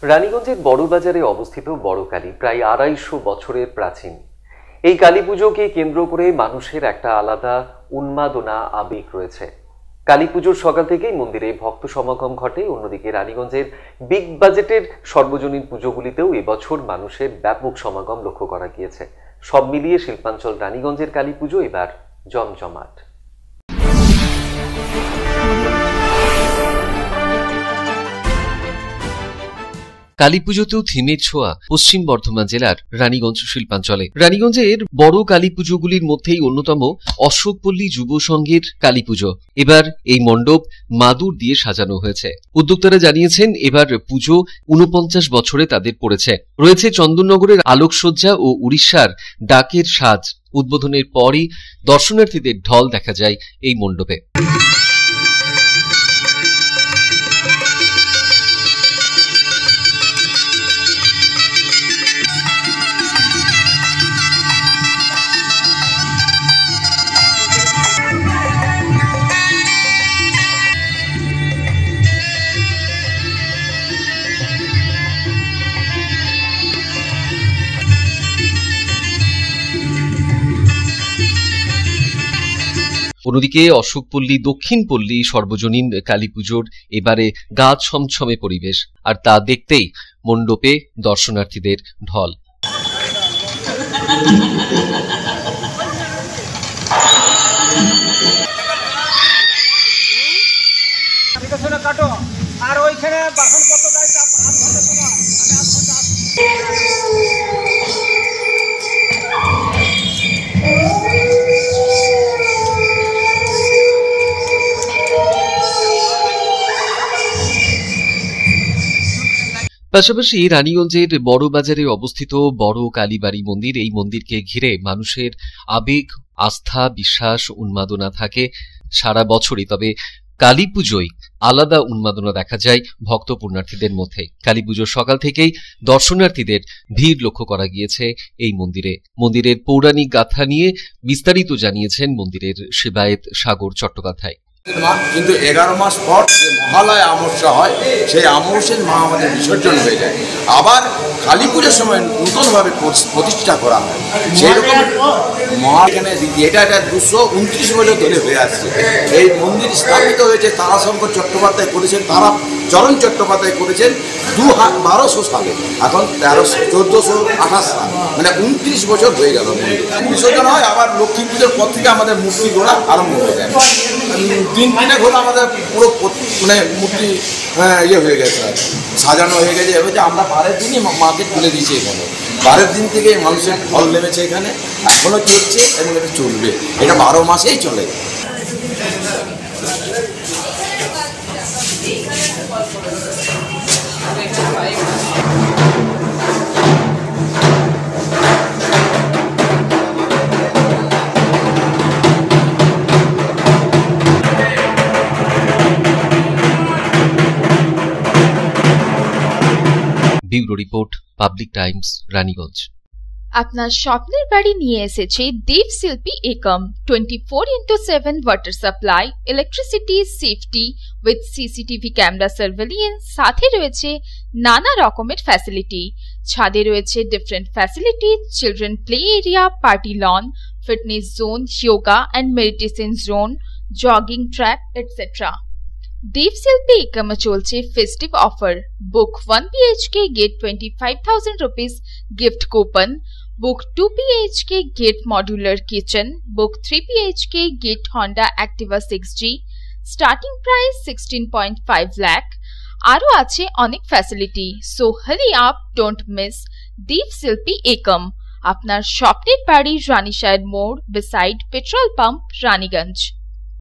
রানীগঞ্জের বড় বাজারে অবস্থিত বড় কালী প্রায় ২৫০ বছরের প্রাচীন। এই কালী পুজোকে কেন্দ্র করে মানুষের একটা আলাদা উন্মাদনা আবেগ রয়েছে। কালী পুজোর সকাল থেকেই মন্দিরে ভক্ত সমাগম ঘটে। অন্যদিকে রানীগঞ্জের বিগ বাজেটের সর্বজনীন পুজোগুলিতেও এবছর মানুষের ব্যাপক সমাগম লক্ষ্য করা গিয়েছে। সব মিলিয়ে শিল্পাঞ্চল রানীগঞ্জের কালী পুজো এবার জমজমাট। কালী পুজোতেও থিমের ছোঁয়া পশ্চিম বর্ধমান জেলার রানীগঞ্জ শিল্পাঞ্চলে। রানীগঞ্জের বড় কালী পুজোগুলির মধ্যেই অন্যতম অশোকপল্লী যুব সংঘের কালী পুজো। এবার এই মণ্ডপ মাদুর দিয়ে সাজানো হয়েছে। উদ্যোক্তারা জানিয়েছেন এবার পুজো ৪৯ বছরে তাদের পড়েছে। রয়েছে চন্দননগরের আলোকসজ্জা ও উড়িষ্যার ডাকের সাজ। উদ্বোধনের পরই দর্শনার্থীদের ঢল দেখা যায় এই মণ্ডপে। অন্যদিকে অশোকপল্লী দক্ষিণপল্লী সর্বজনীন কালী পুজোর এবারে গা ছমছমে পরিবেশ, আর তা দেখতেই মণ্ডপে দর্শনার্থীদের ঢল। পাশাপাশি রানীগঞ্জের বড় বাজারে অবস্থিত বড় কালীবাড়ি মন্দির, এই মন্দিরকে ঘিরে মানুষের আবেগ, আস্থা, বিশ্বাস, উন্মাদনা থাকে সারা বছরই। তবে কালী পুজোয় আলাদা উন্মাদনা দেখা যায় ভক্ত পুণ্যার্থীদের মধ্যে। কালী পুজোর সকাল থেকেই দর্শনার্থীদের ভিড় লক্ষ্য করা গিয়েছে এই মন্দিরে। মন্দিরের পৌরাণিক গাথা নিয়ে বিস্তারিত জানিয়েছেন মন্দিরের সেবায়েত সাগর চট্টোপাধ্যায়। কিন্তু 11 মাস পর যে মহালয়া অমাবস্যা হয়, সেই অমাবস্যার মা আমাদের বিসর্জন হয়ে যায়। আবার কালী পুজোর সময় নতুনভাবে প্রতিষ্ঠা করা হয়। সেই রকম এখানে এটা 229 বছর ধরে হয়ে আসছে। এই মন্দির স্থাপিত হয়েছে তারাশঙ্কর চট্টোপাধ্যায় করেছেন, তারাচরণ চট্টোপাধ্যায় করেছেন 1200 সালে। এখন 1428 সাল, মানে 29 বছর হয়ে গেল বিসর্জন হয়। আবার লক্ষ্মী পুজোর পর থেকে আমাদের মূর্তি গড়া আরম্ভ হয়ে যায়। দিন দিনে ঘোরা আমাদের পুরো মানে মূর্তি হয়ে গেছে, সাজানো হয়ে গেছে। এবার আমরা 12 দিনই মাকে তুলে দিয়েছি এখানে। 12 দিন থেকে মানুষের ফল নেমেছে এখানে, এখনো চলছে এবং এটা চলবে। এটা 12 মাসেই চলে। Bureau report, public times, Raniganj. আপনার স্বপ্নের বাড়ি নিয়ে এসেছে Debshilpi Ekam. 24/7 water supply, electricity, safety with CCTV camera surveillance, সাথে রয়েছে নানা রকমের ফ্যাসিলিটি। ছাদে রয়েছে different facility, children play area, party lawn, fitness zone, yoga and meditation zone, jogging track etcetera. Debshilpi একমে চলছে festive offer. Book 1 BHK get 25,000 rupees gift coupon. Book 2 BHK get modular kitchen. Book 3 BHK get Honda Activa 6G. Starting price 16.5 lakh. আরো আছে অনেক facility. So hurry up, don't miss Debshilpi Ekam. আপনার স্বপ্নের বাড়ি, রানীশাহের মোড়, beside petrol pump, Raniganj.